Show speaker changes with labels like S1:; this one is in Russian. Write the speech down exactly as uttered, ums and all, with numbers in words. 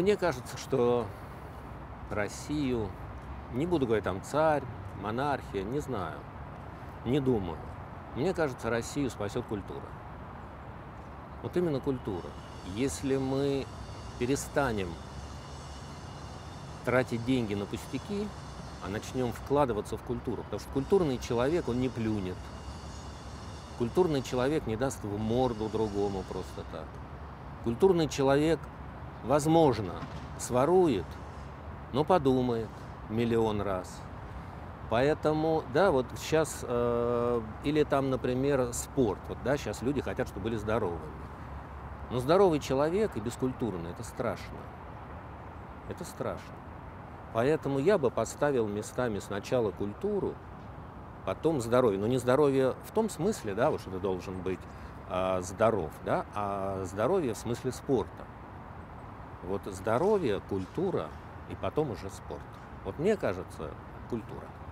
S1: Мне кажется, что Россию, не буду говорить там царь, монархия, не знаю, не думаю. Мне кажется, Россию спасет культура. Вот именно культура. Если мы перестанем тратить деньги на пустяки, а начнем вкладываться в культуру, потому что культурный человек, он не плюнет. Культурный человек не даст в морду другому просто так. Культурный человек, возможно, сворует, но подумает миллион раз. Поэтому, да, вот сейчас, э, или там, например, спорт. Вот, да, сейчас люди хотят, чтобы были здоровыми. Но здоровый человек и бескультурный – это страшно. Это страшно. Поэтому я бы поставил местами сначала культуру, потом здоровье. Но не здоровье в том смысле, да, вот что ты должен быть э, здоров, да, а здоровье в смысле спорта. Вот здоровье, культура и потом уже спорт. Вот мне кажется, культура.